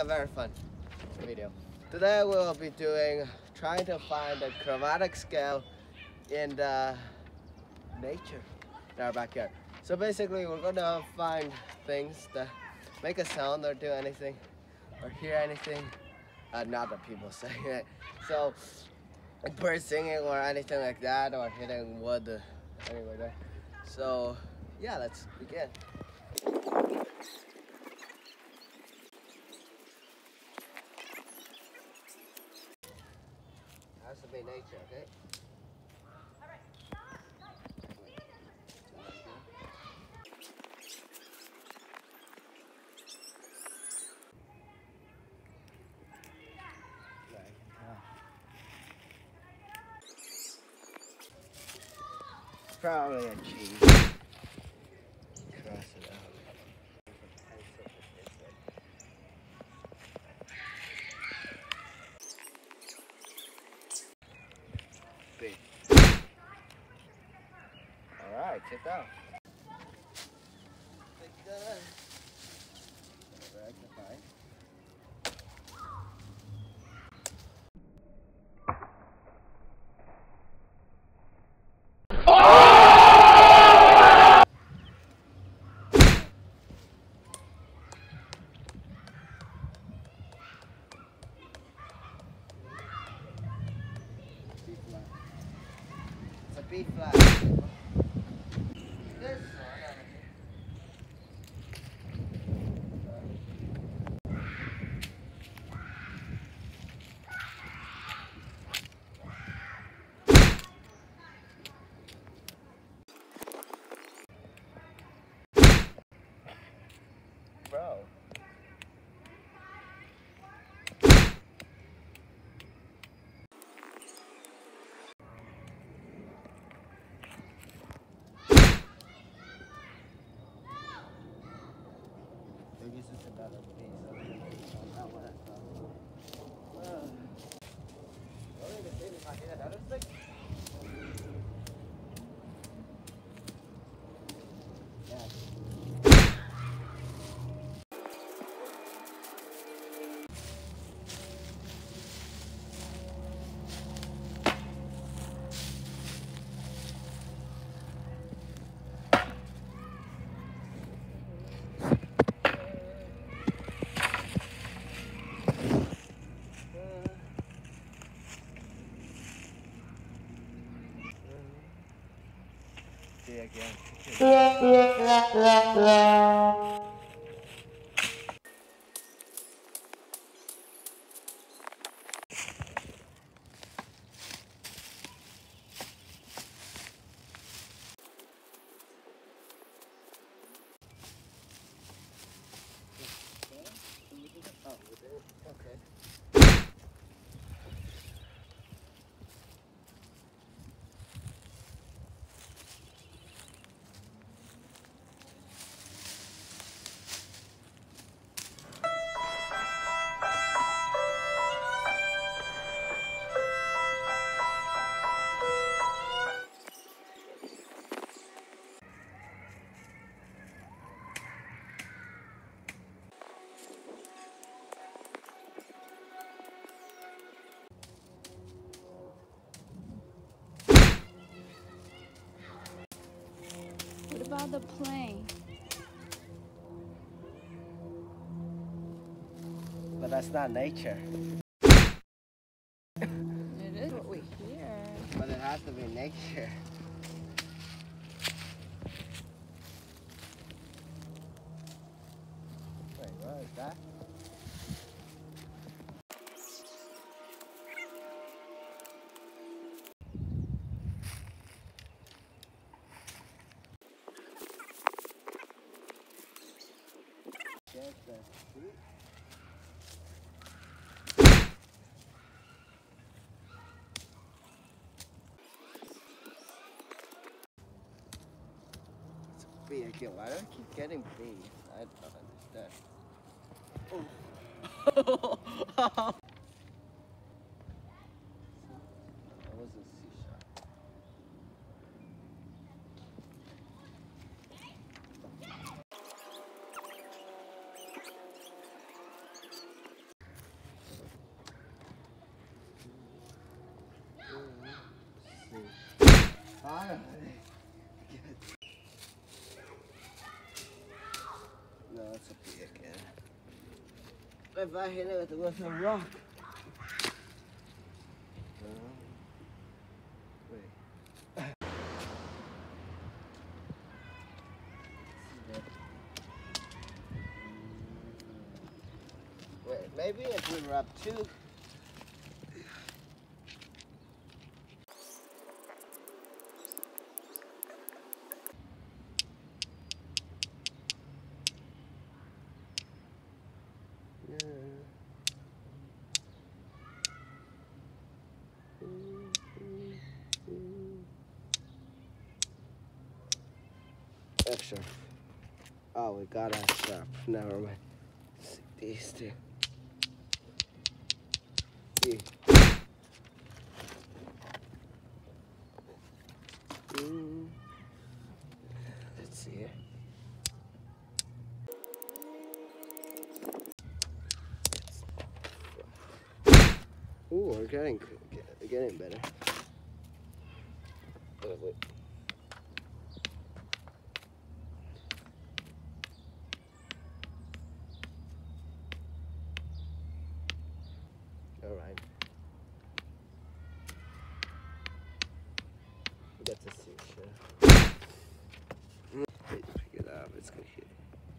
a very fun video. Today we'll be trying to find the chromatic scale in the nature in our backyard. So basically we're gonna find things that make a sound or do anything or hear anything. Not that people say it. So like birds singing or anything like that, or hitting wood anywhere there. So yeah, let's begin. Has to be nature, okay? Probably a cheese. Cross it out. Big. Alright, check out. Rectify. It's a B flat. This bro. Maybe it's just another piece. Not what I thought. Don't even see if I hit another stick. Yeah. See again. Okay. What about the plane? But that's not nature. It is what we hear. But it has to be nature. Wait, what is that? Check the street. B again. Why do I keep getting B? I don't understand. Oh. That was a C sharp. Alright. No, it's a big again. If I hit it with a rock. Wait. Wait, maybe if we rub two. Extra. Oh, we got our sharp. Never mind. These two. Yeah. Let's see here. Ooh, we're getting better. Oh, wait. All right. That's a seashell. Wait, pick it up. It's gonna hit.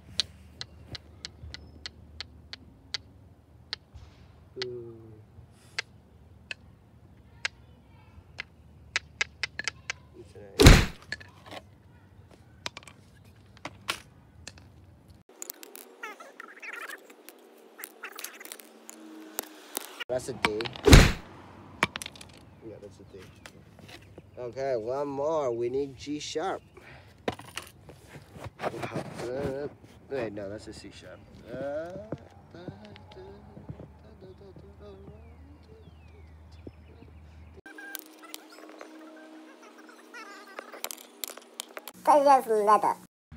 Ooh. That's a D. Yeah, that's a D. Okay, one more. We need G sharp. Wait, no, that's a C sharp. Serious letter.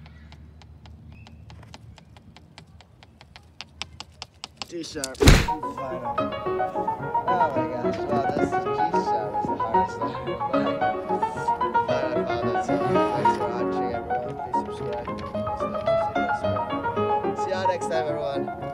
G sharp. Oh my gosh, wow, this G sharp is the hardest thing. Thanks for watching, everyone. Please subscribe. See y'all next time, everyone.